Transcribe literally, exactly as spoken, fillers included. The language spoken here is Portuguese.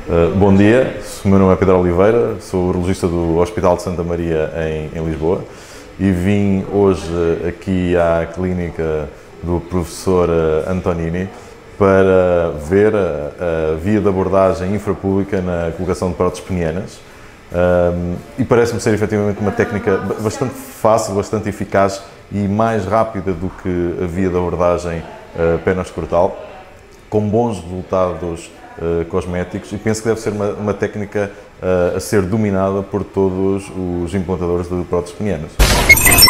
Uh, bom dia, o meu nome é Pedro Oliveira, sou urologista do Hospital de Santa Maria em, em Lisboa e vim hoje aqui à clínica do professor Antonini para ver a, a via de abordagem infrapúbica na colocação de próteses penianas. Um, e parece-me ser efetivamente uma técnica bastante fácil, bastante eficaz e mais rápida do que a via de abordagem uh, peniano-escrotal, com bons resultados uh, cosméticos, e penso que deve ser uma, uma técnica uh, a ser dominada por todos os implantadores de próteses penianas.